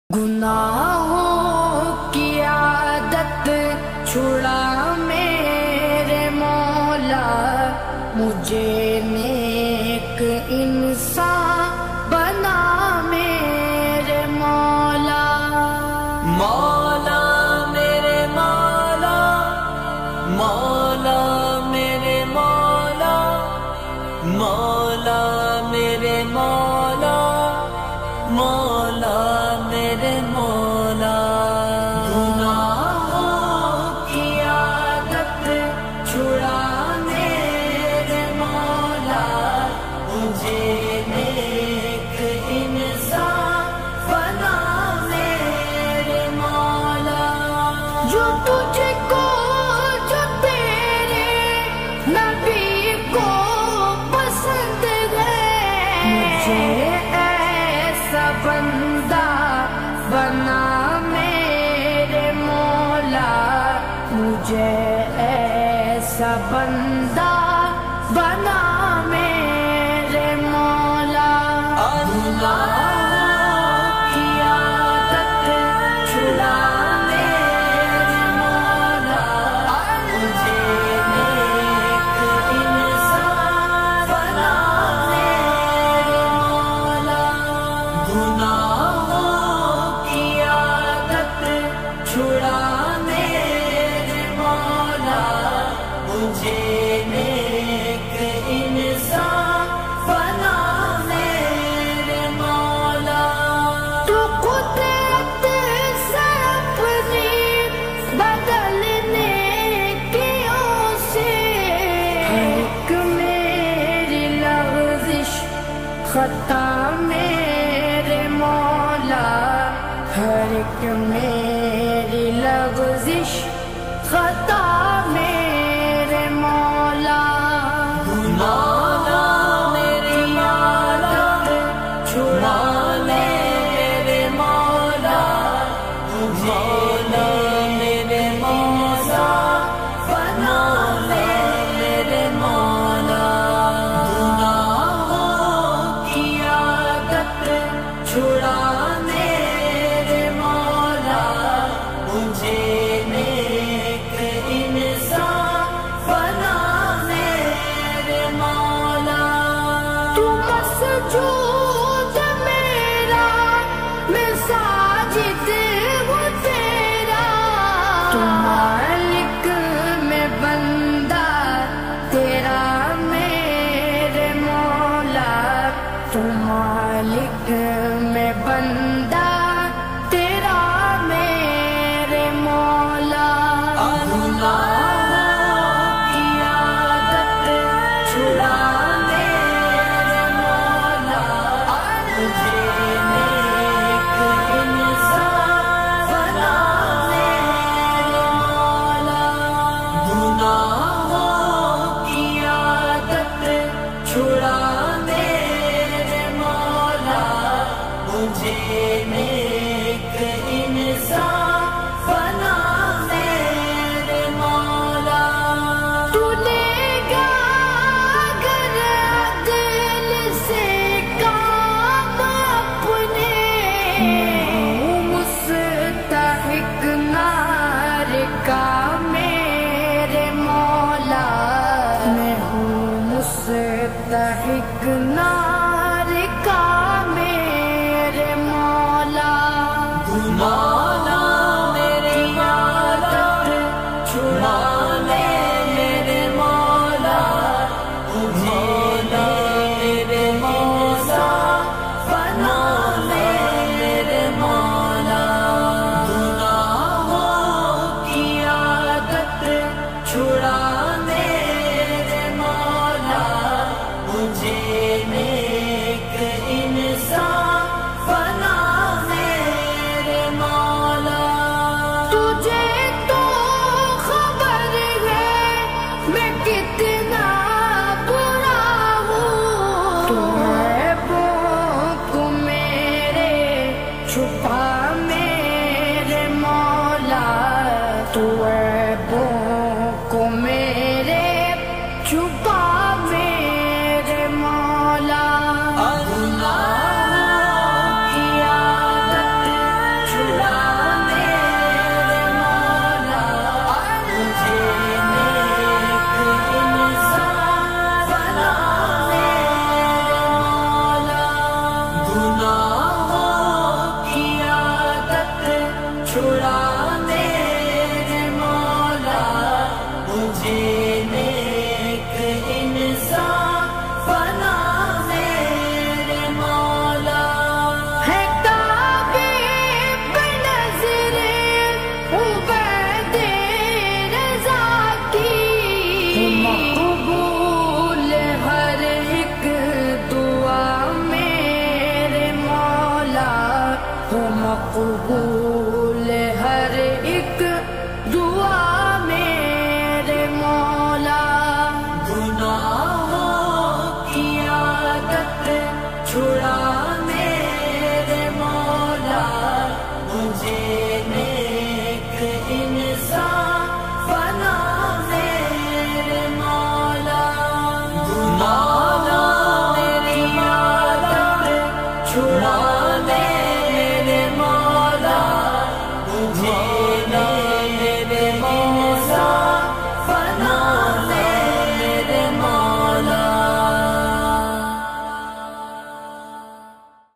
گناہوں کی عادت چھڑا میرے مولا، مجھے نیک انسان بنا میرے مولا۔ مولا میرے مولا، مولا میرے مولا، مولا میرے مولا، مولا میرے مولا۔ گناہوں کی عادت چھڑا میرے مولا، مجھے نیک انسان بنا میرے مولا۔ جو تجھ کو، جو تیرے نبی کو پسند ہے، مجھے ایسا بندہ بنا میرے مولا، مجھے ایسا بندہ بنا میرے مولا۔ گناہوں کی عادت چھڑا میرے مولا، مجھے نیک انسان بنا میرے مولا۔ گناہوں کی عادت چھڑا میرے مولا، مجھے نیک انسان بنا میرے مولا۔ تو قدرت سے اپنی بدلنے کیوں سے، ایک میری لغزش خطا میرے مولا، ہر ایک میری لغزش خطا میرے مولا۔ مولا میرے مولا، چھڑا میرے مولا، مولا میرے مولا، بنا میرے مولا۔ گناہوں کی عادت چھڑا میرے مولا، مجھے نیک انسان بنا میرے مولا۔ تو مسجود میرا، میں ساجد ہوں تیرا، تو مالک میں بندہ تیرا میرے مولا، تو مالک میں بندہ تیرا میرے مولا۔ گناہوں کی عادت چھڑا میرے مولا، مجھے نیک انسان بنا میرے مولا۔ گناہوں کی عادت چھڑا میرے مولا، مجھے نیک انسان بنا میرے مولا۔ تو لے گا اگر عدل سے کام اپنے، ہوں مستحق نار کا میرے مولا، میں ہوں مستحق نار کا میرے مولا۔ مولا میرے مولا، چھڑا میرے مولا، مولا میرے مولا، بنا میرے مولا۔ گناہوں کی عادت چھڑا میرے مولا، مجھے نیک انسان بنا میرے مولا۔ تجھے تو خبر ہے میں کتنا برا ہوں، تو عیبوں کو میرے چھپا میرے مولا، تو عیبوں کو میرے چھپا میرے مولا۔ گناہوں کی عادت قبول ہر ایک دعا میرے مولا، گناہوں کی عادت چھڑا میرے مولا، مجھے